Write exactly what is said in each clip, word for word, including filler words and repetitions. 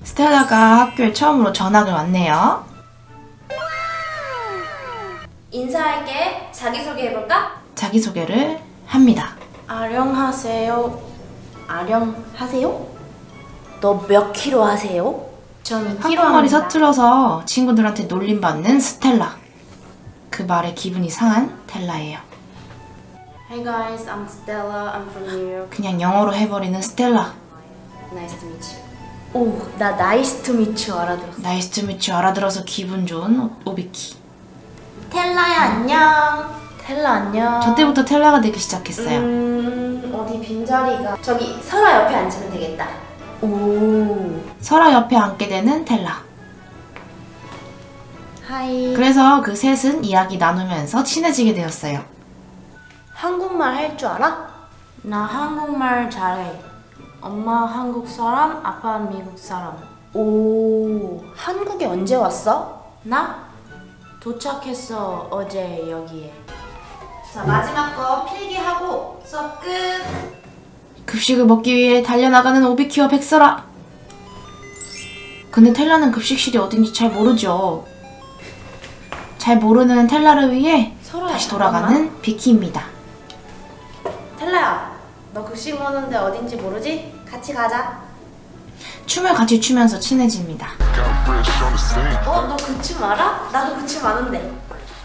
스텔라가 학교에 처음으로 전학을 왔네요. 인사할게. 자기소개해볼까? 자기소개를 합니다. 아령하세요. 아령하세요? 너 몇 킬로 하세요? 전 이 킬로 한국말이 합니다. 서툴어서 친구들한테 놀림받는 스텔라. 그 말에 기분이 상한 텔라예요. Hey guys, I'm Stella. I'm from New York. 그냥 영어로 해버리는 스텔라. Nice to meet you. 오, 나 nice to meet you 알아들었어. 나이스 투 미츠 알아들어서 기분 좋은 오비키. 텔라야 안녕. 텔라 안녕. 저 때부터 텔라가 되기 시작했어요. 음, 어디 빈자리가. 저기 설아 옆에 앉으면 되겠다. 오. 설아 옆에 앉게 되는 텔라. 하이. 그래서 그 셋은 이야기 나누면서 친해지게 되었어요. 한국말 할 줄 알아? 나 한국말 잘해. 엄마 한국 사람, 아빠 미국 사람. 오, 한국에 언제 왔어? 나? 도착했어, 어제 여기에. 자, 마지막 거 필기하고 수업 끝. 급식을 먹기 위해 달려나가는 오비키와 백설아. 근데 텔라는 급식실이 어딘지 잘 모르죠. 잘 모르는 텔라를 위해 설아야, 다시 돌아가는 잠깐만. 비키입니다. 텔라야, 너 급식 먹는데 어딘지 모르지? 같이 가자. 춤을 같이 추면서 친해집니다. 어? 너 그 춤 알아? 나도 그 춤 아는데.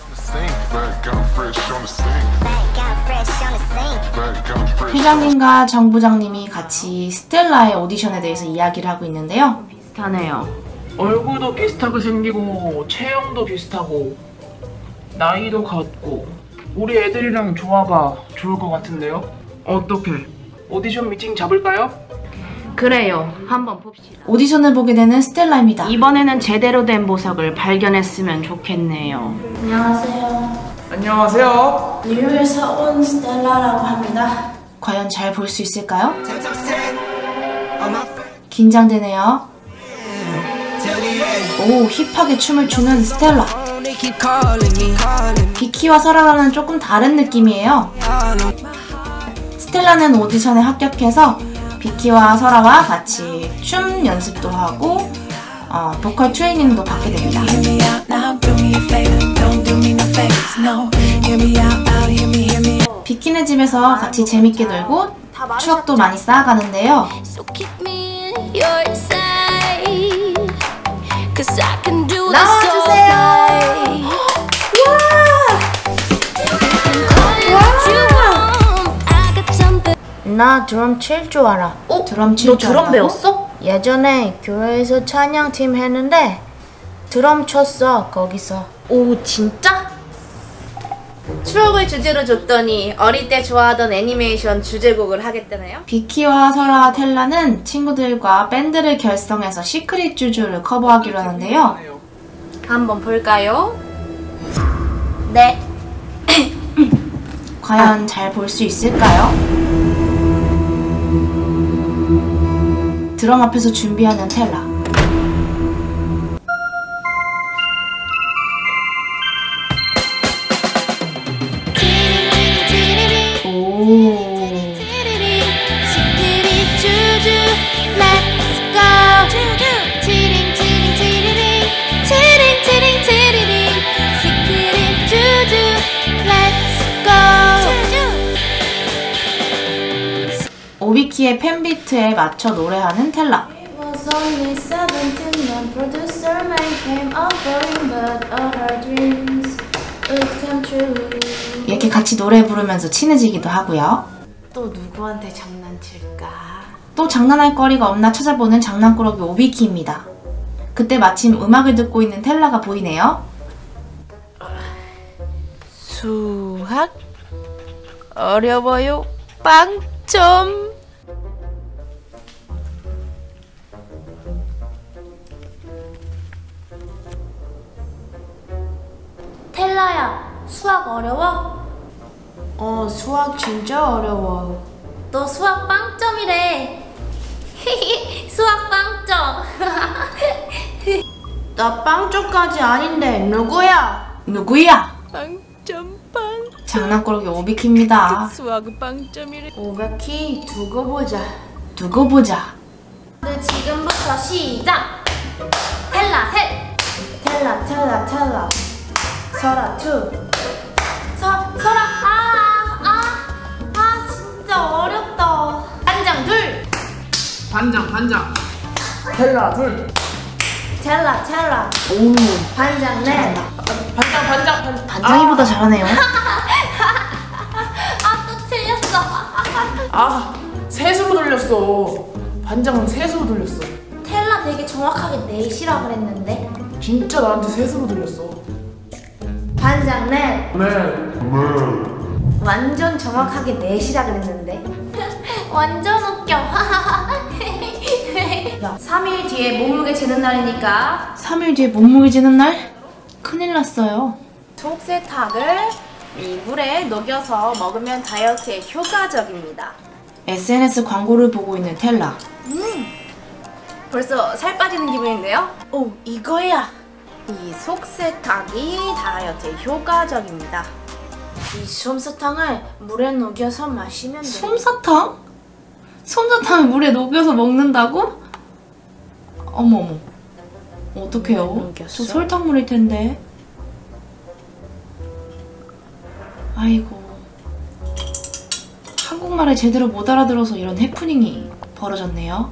회장님과 정부장님이 같이 스텔라의 오디션에 대해서 이야기를 하고 있는데요. 비슷하네요. 얼굴도 비슷하게 생기고 체형도 비슷하고 나이도 같고 우리 애들이랑 조화가 좋을 것 같은데요? 어떻게? 오디션 미팅 잡을까요? 그래요. 한번 봅시다. 오디션을 보게 되는 스텔라입니다. 이번에는 제대로 된 보석을 발견했으면 좋겠네요. 안녕하세요. 안녕하세요. 뉴욕에서 온 스텔라라고 합니다. 과연 잘 볼 수 있을까요? 긴장되네요. 오, 힙하게 춤을 추는 스텔라. 비키와 설아랑은 조금 다른 느낌이에요. 스텔라는 오디션에 합격해서 비키와 설아와 같이 춤 연습도 하고 어, 보컬 트레이닝도 받게 됩니다. 비키네 집에서 같이 재밌게 놀고 추억도 많이 쌓아가는데요. 나와주세요. 나 드럼 칠 줄 알아. 어? 드럼 칠 너 줄 드럼 알아요? 배웠어? 예전에 교회에서 찬양팀 했는데 드럼 쳤어 거기서. 오 진짜? 추억을 주제로 줬더니 어릴 때 좋아하던 애니메이션 주제곡을 하겠다네요? 비키와 설아, 텔라는 친구들과 밴드를 결성해서 시크릿 주주를 커버하기로 하는데요. 한번 볼까요? 네. 과연 잘 볼 수 있을까요? 드럼 앞에서 준비하는 텔라. 오. 오비키의 팬비트에 맞춰 노래하는 텔라. 이렇게 같이 노래 부르면서 친해지기도 하고요. 또 누구한테 장난칠까? 또 장난할 거리가 없나 찾아보는 장난꾸러기 오비키입니다. 그때 마침 음악을 듣고 있는 텔라가 보이네요. 수학? 어려워요. 빵점. 텔라야, 수학 어려워? 어, 수학 진짜 어려워. 너 수학 빵점이래. 수학 빵점. 나 빵점까지 아닌데 누구야? 누구야? 빵점 빵. 장난꾸러기 오비키입니다. 수학 빵점이래. 오백키 두고 보자. 두고 보자. 근데 지금부터 이어서 시작! 텔라 셋! 텔라 텔라 텔라 설아 투 서, 설아 아! 아! 아 진짜 어렵다. 반장 둘! 반장 반장. 텔라 둘. 텔라 텔라 오, 반장 넷! 반장 반장 반장. 반장이보다 잘하네요. 아 또 틀렸어. 아 셋으로 돌렸어. 반장은 셋으로 돌렸어. 텔라 되게 정확하게 넷이라 그랬는데. 진짜 나한테 셋으로 돌렸어. 반장 넷! 네. 완전 정확하게 넷이라 그랬는데. 완전 웃겨. 야, 삼 일 뒤에 몸무게 재는 날이니까 삼 일 뒤에 몸무게 재는 날? 큰일 났어요. 속세탁을 이 물에 녹여서 먹으면 다이어트에 효과적입니다. 에스엔에스 광고를 보고 있는 텔라. 벌써 살 빠지는 기분인데요? 오, 이거야! 이 속세탁이 다이어트에 효과적입니다. 이 솜사탕을 물에 녹여서 마시면 돼요. 솜사탕? 솜사탕을 물에 녹여서 먹는다고? 어머 어머. 어떡해요? 녹였어? 저 설탕물일 텐데. 아이고. 한국말을 제대로 못 알아들어서 이런 해프닝이 벌어졌네요.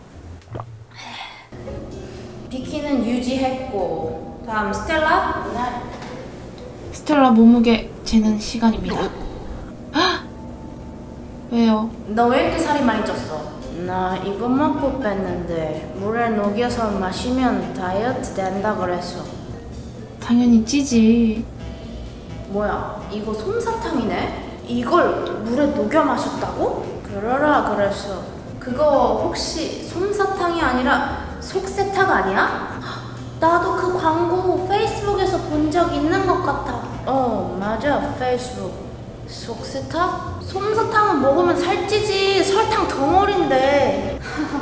비키는 유지했고 다음 스텔라? 네. 스텔라 몸무게 재는 시간입니다. 헉! 왜요? 너 왜 이렇게 살이 많이 쪘어? 나 이거 먹고 뺐는데 물에 녹여서 마시면 다이어트 된다 그랬어. 당연히 찌지. 뭐야, 이거 솜사탕이네? 이걸 물에 녹여 마셨다고? 그러라 그랬어. 그거 혹시 솜사탕이 아니라 속세탁 아니야? 나도 그 광고 페이스북에서 본 적 있는 것 같아. 어, 맞아, 페이스북. 속세탁? 솜사탕은 먹으면 살찌지. 설탕 덩어리인데.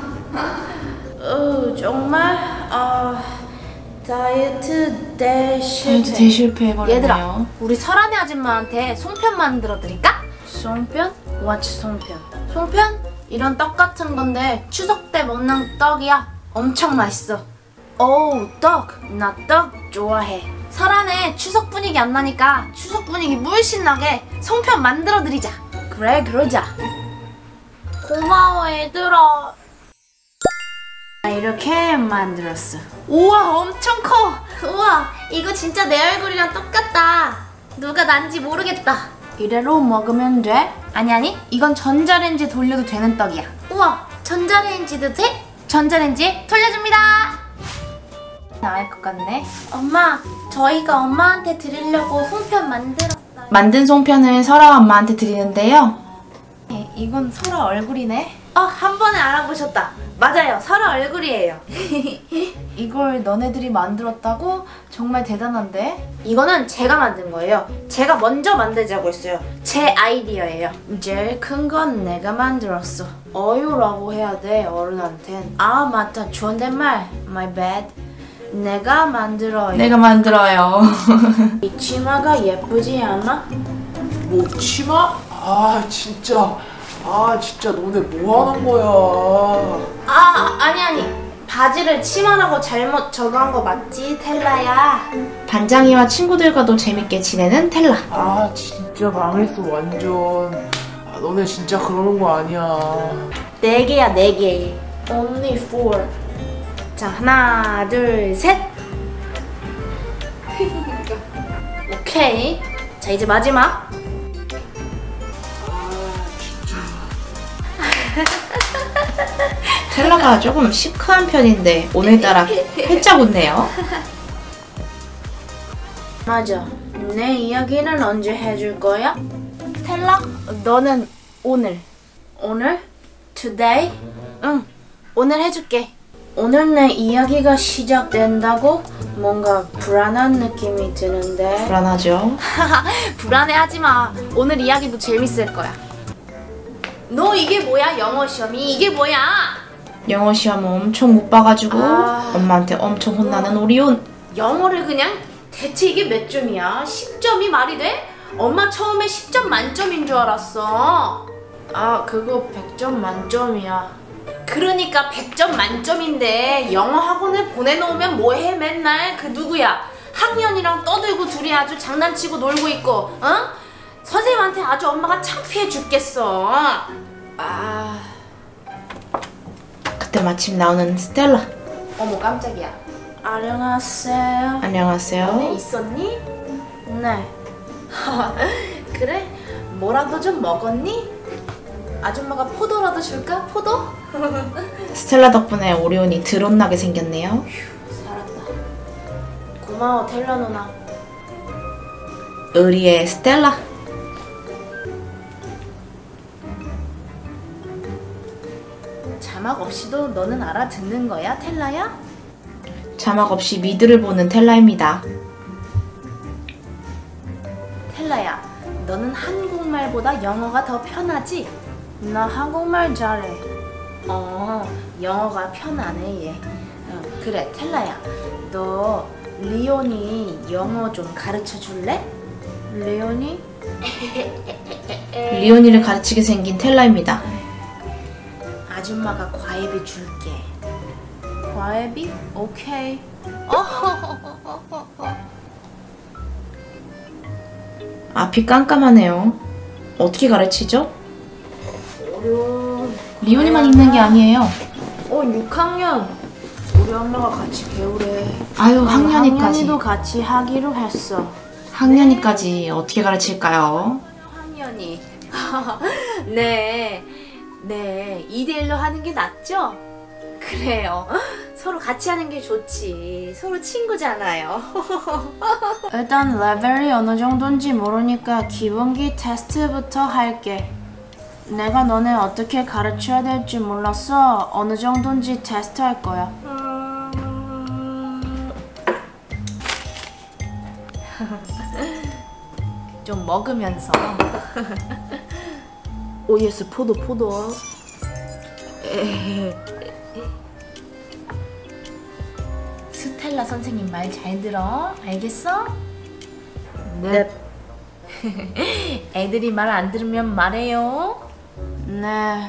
어, 정말? 아, 다이어트 대실패. 다이어트 대실패해버렸네요. 얘들아, 우리 설아네 아줌마한테 송편 만들어 드릴까? 송편? What's 송편? 송편? 이런 떡 같은 건데 추석 때 먹는 떡이야. 엄청 맛있어. 오, 떡! 나 떡 좋아해. 설아네 추석 분위기 안 나니까 추석 분위기 물씬 나게 송편 만들어 드리자. 그래, 그러자. 고마워 얘들아. 나 이렇게 만들었어. 우와, 엄청 커. 우와, 이거 진짜 내 얼굴이랑 똑같다. 누가 난지 모르겠다. 이대로 먹으면 돼? 아니 아니, 이건 전자레인지에 돌려도 되는 떡이야. 우와, 전자레인지도 돼? 전자레인지에 돌려줍니다. 나을 것 같네. 엄마, 저희가 엄마한테 드리려고 송편 만들었어요. 만든 송편을 설아 엄마한테 드리는데요. 네, 이건 설아 얼굴이네. 어, 한 번에 알아보셨다. 맞아요, 설아 얼굴이에요. 이걸 너네들이 만들었다고? 정말 대단한데? 이거는 제가 만든 거예요. 제가 먼저 만들자고 했어요. 제 아이디어예요. 제일 큰 건 내가 만들었어. 어유라고 해야 돼, 어른한텐. 아, 맞다, 존댓말. My bad. 내가 만들어요. 내가 만들어요. 이 치마가 예쁘지 않아? 뭐 치마? 아 진짜. 아 진짜 너네 뭐 하는 거야? 아, 아니 아니. 바지를 치마라고 잘못 적어한 거 맞지, 텔라야? 반장이와 친구들과도 재밌게 지내는 텔라. 아 진짜 망했어 완전. 아, 너네 진짜 그러는 거 아니야. 네 개야, 네 개. Only four. 자, 하나, 둘, 셋. 오케이. 자, 이제 마지막. 텔라가 조금 시크한 편인데 오늘따라 활짝 웃네요. 맞아. 내 이야기는 언제 해줄 거야? 텔라, 너는 오늘. 오늘? Today? 응, 오늘 해줄게. 오늘 내 이야기가 시작된다고? 뭔가 불안한 느낌이 드는데. 불안하죠? 불안해하지 마. 오늘 이야기도 재밌을 거야. 너 이게 뭐야? 영어 시험이 이게 뭐야? 영어 시험 엄청 못 봐가지고 아... 엄마한테 엄청 혼나는 오리온. 영어를 그냥 대체 이게 몇 점이야? 십 점이 말이 돼? 엄마 처음에 십 점 만점인 줄 알았어. 아, 그거 백 점 만점이야. 그러니까 백 점 만점인데 영어 학원을 보내놓으면 뭐해 맨날. 그 누구야? 학년이랑 떠들고 둘이 아주 장난치고 놀고 있고, 어? 선생님한테 아주 엄마가 창피해 죽겠어. 아... 그때 마침 나오는 스텔라. 어머 깜짝이야. 안녕하세요. 안녕하세요. 너네 있었니? 네. 그래? 뭐라도 좀 먹었니? 아줌마가 포도라도 줄까? 포도? 스텔라 덕분에 오리온이 드론나게 생겼네요. 살았다. 고마워 텔러 누나. 의리의 스텔라. 자막 없이도 너는 알아듣는 거야 텔라야? 자막 없이 미드를 보는 텔라입니다. 텔라야, 너는 한국말보다 영어가 더 편하지? 나 한국말 잘해. 어, 영어가 편하네 얘. 어, 그래 텔라야, 너 리온이 영어 좀 가르쳐 줄래? 리온이? 리온이를 가르치게 생긴 텔라입니다. 아줌마가 과외비 줄게. 과외비? 오케이. 앞이 깜깜하네요. 어떻게 가르치죠? 어려워. 리온이만 있는 게 아니에요. 어, 육 학년. 우리 엄마가 같이 배우래. 아유, 학년이까지. 학년이도 같이 하기로 했어. 학년이까지 어떻게 가르칠까요? 학년이. 네. 네. 이 대 일로 하는 게 낫죠? 그래요. 서로 같이 하는 게 좋지. 서로 친구잖아요. 일단 레벨이 어느 정도인지 모르니까 기본기 테스트부터 할게. 내가 너네 어떻게 가르쳐야 될지 몰라서 어느 정도인지 테스트 할 거야. 좀 먹으면서. 오 예스 포도 포도. 스텔라 선생님 말 잘 들어. 알겠어? 네. 애들이 말 안 들으면 말해요. 네.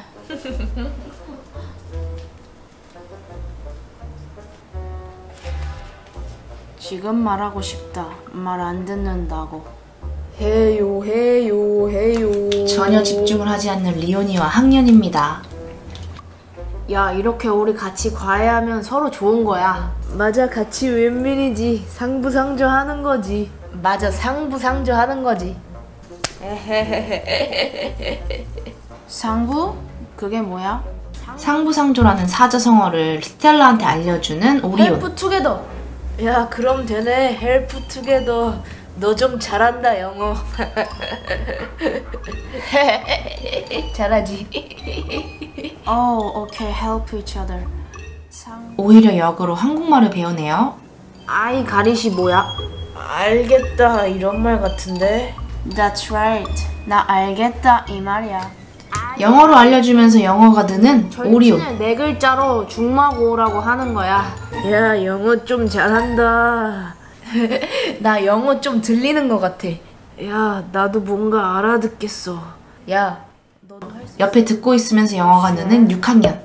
지금 말하고 싶다. 말 안 듣는다고. 해요 해요 해요. 전혀 집중을 하지 않는 리온이와 학년입니다. 야, 이렇게 우리 같이 과외하면 서로 좋은 거야. 맞아, 같이 윈윈이지. 상부상조 하는 거지. 맞아, 상부상조 하는 거지. 상부? 그게 뭐야? 상부상조라는 사자성어를 스텔라한테 알려주는 오리온. 헬프 투게더. 야, 그럼 되네. 헬프 투게더. 너 좀 잘한다, 영어. 잘하지? Oh, okay. Help each other. 상... 오히려 역으로 한국말을 배우네요. 아이 가리시 뭐야? 알겠다 이런 말 같은데. That's right. 나 알겠다 이 말이야. 영어로 알려주면서 영어가 느는 오리온. 절친을 네 글자로 중마고라고 하는 거야. 야, 영어 좀 잘한다. 나 영어 좀 들리는 것 같아. 야, 나도 뭔가 알아듣겠어. 야, 너도 할 수 옆에 듣고 있으면서 영어가 느는 육 학년.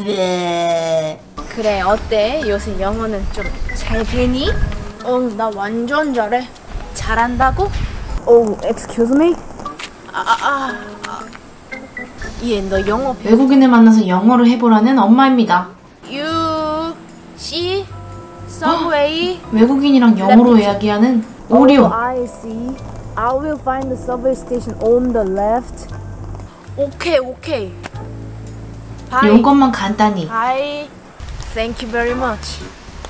그래, 어때? 요새 영어는 좀 잘 되니? 어, 나 완전 잘해. 잘한다고? 오, excuse me? 아, 아, 아. 아. 얘, 너 영어 배우... 외국인을 만나서 영어를 해보라는 엄마입니다. You see? Subway? 외국인이랑 영어로 이야기하는 오리온. Oh, I see. I will find the subway station on the left. 오케이, 오케이. Bye. 이것만 간단히. Bye. Thank you very much.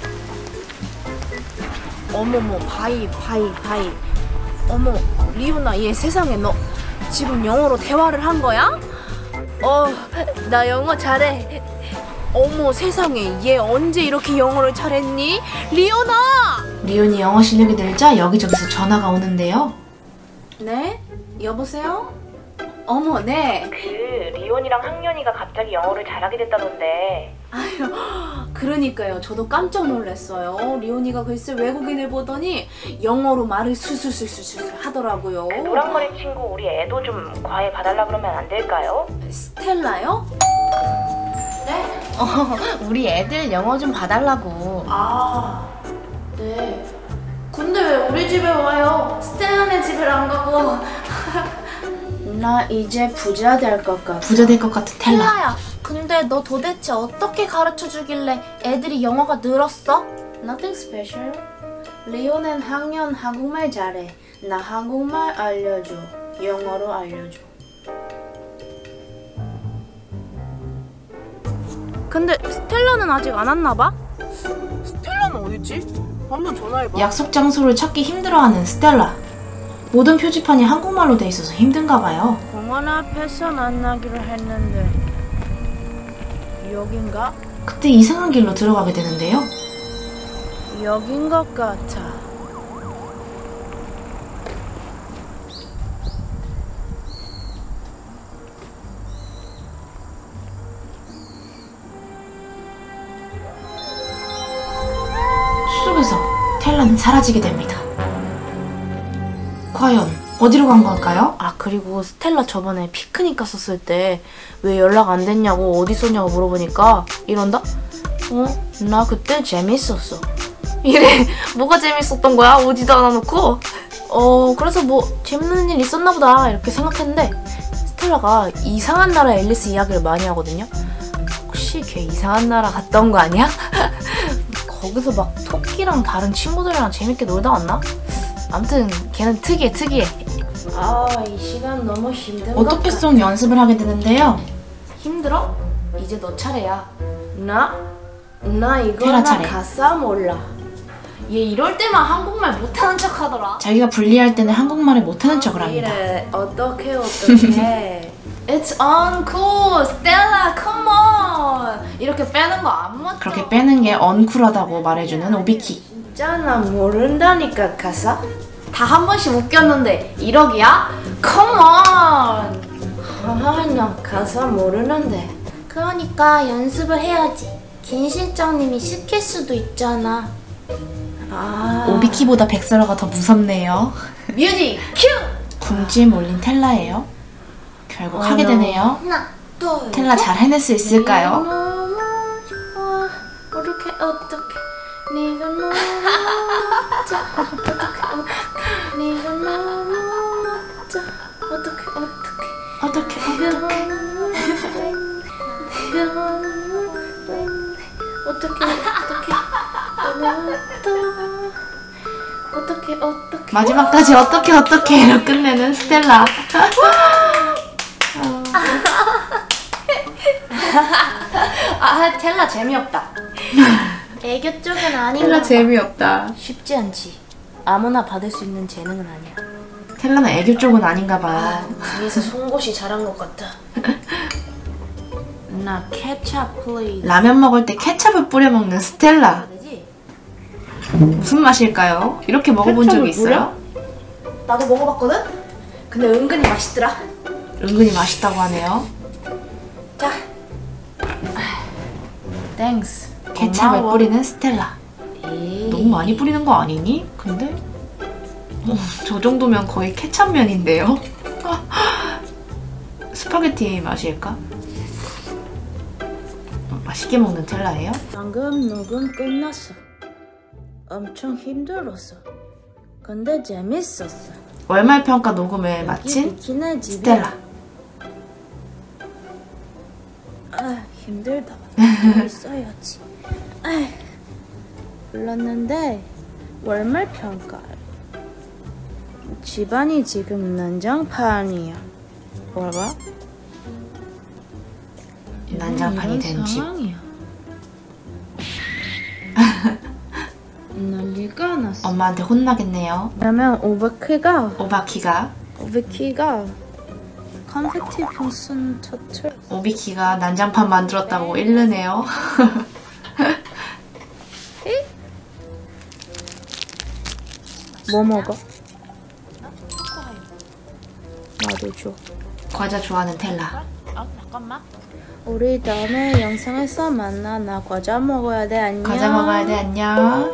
어머머, 바이, 바이, 바이. 어머, 리오나, 얘 세상에 너 지금 영어로 대화를 한 거야? 어, 나 영어 잘해. 어머, 세상에 얘 언제 이렇게 영어를 잘했니? 리오나! 리온이 영어 실력이 늘자 여기저기서 전화가 오는데요. 네? 여보세요? 어머, 네. 그 리온이랑 학년이가 갑자기 영어를 잘하게 됐다던데. 아유, 그러니까요. 저도 깜짝 놀랐어요. 리온이가 글쎄 외국인을 보더니 영어로 말을 술술술술술 하더라고요. 그 노랑머리 친구 우리 애도 좀 과외 봐달라 그러면 안 될까요? 스텔라요? 네? 어, 우리 애들 영어 좀 봐달라고. 아, 네. 근데 왜 우리 집에 와요? 스텔라네 집에 안 가고. 나 이제 부자 될 것 같아. 부자 될 것 같은 텔라. 텔라야, 근데 너 도대체 어떻게 가르쳐 주길래 애들이 영어가 늘었어? Nothing special. 리오는 학년 한국말 잘해. 나 한국말 알려줘. 영어로 알려줘. 근데 스텔라는 아직 안 왔나 봐? 스텔라는 어딨지? 한번 전화해봐. 약속 장소를 찾기 힘들어하는 스텔라. 모든 표지판이 한국말로 돼 있어서 힘든가 봐요. 공원 앞에서 만나기로 했는데 여긴가? 그때 이상한 길로 들어가게 되는데요. 여긴 것 같아. 숲속에서 텔라는 사라지게 됩니다. 과연 어디로 간 걸까요? 아, 그리고 스텔라 저번에 피크닉 갔었을 때 왜 연락 안 됐냐고 어디 있었냐고 물어보니까 이런다? 어? 나 그때 재밌었어. 이래. 뭐가 재밌었던 거야? 오지도 않아놓고. 어, 그래서 뭐 재밌는 일 있었나 보다 이렇게 생각했는데 스텔라가 이상한 나라 앨리스 이야기를 많이 하거든요. 혹시 걔 이상한 나라 갔다 온 거 아니야? 거기서 막 토끼랑 다른 친구들이랑 재밌게 놀다 왔나? 아무튼 걔는 특이해 특이해. 아, 이 시간 너무 힘든 것 어떻게 같아. 송 연습을 하게 되는데요. 힘들어? 이제 너 차례야. 나? 나 이거 테라 나 차례. 가사 몰라. 얘 이럴 때만 한국말 못하는 척 하더라. 자기가 불리할 때는 한국말을 못하는 척을 합니다. 이래. 어떡해 어떡해. It's uncool, Stella, come on. 이렇게 빼는 거 안 맞죠? 그렇게 빼는 게 언쿨하다고 말해주는 오비키. 진짜 나 모른다니까 가사? 다 한 번씩 웃겼는데 일억이야? Come on. 아, 나 가사 모르는데. 그러니까 연습을 해야지. 김 실장님이 시킬 수도 있잖아. 아. 오비키보다 백설아가 더 무섭네요. 뮤직 큐! 궁지에 몰린 텔라예요. 결국 어, 하게 되네요. 하나, 둘, 텔라 잘 해낼 수 있을까요? 너무 좋아. 어떻게 어떻게 네가 너무 멋져. 어떻게 어떻게 네가 너무 멋져. 어떻게 어떻게 어떻게 네가 너무 멋져. 네가 너무 멋져. 어떻게 어떻게 어떻게 어떻게 마지막까지 어떻게 어떻게로 끝내는 스텔라. 아, 텔라 재미없다. 애교 쪽은 아닌가. 텔라 재미없다. 쉽지 않지. 아무나 받을 수 있는 재능은 아니야. 텔라는 애교 쪽은 아닌가 봐요. 뒤에서 송곳이 잘한 것 같아. 나 케찹 플리즈. 라면 먹을 때 케찹을 뿌려 먹는 스텔라. 되지? 무슨 맛일까요? 이렇게 먹어본 적이 있어요? 나도 먹어봤거든? 근데 은근히 맛있더라. 은근히 맛있다고 하네요. 자. 땡스. 케찹을 고마워. 뿌리는 스텔라. 에이. 너무 많이 뿌리는 거 아니니? 근데? 어, 저 정도면 거의 케찹면인데요? 스파게티 맛일까? 어, 맛있게 먹는 텔라예요? 방금 녹음 끝났어. 엄청 힘들었어. 근데 재밌었어. 월말평가 녹음을 마친 비키네 집에. 스텔라. 아, 힘들다. 좀 있어야지. 아, 불렀는데 월말 평가. 집안이 지금 난장판이야. 뭐라? 난장판이 된 집. 난리가 났어. 엄마한테 혼나겠네요. 왜냐면 오바키가 오바키가 오바키가 컴퓨티션 터틀. 오비키가 난장판 만들었다고 일르네요. 뭐 먹어? 나도 줘. 과자 좋아하는 텔라. 우리 다음에 영상에서 만나. 나 과자 먹어야 돼. 안녕. 과자 먹어야 돼. 안녕.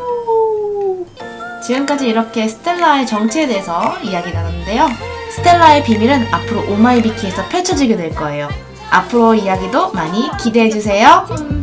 지금까지 이렇게 스텔라의 정체에 대해서 이야기 나눴는데요. 스텔라의 비밀은 앞으로 오마이비키에서 펼쳐지게 될 거예요. 앞으로 이야기도 많이 기대해주세요.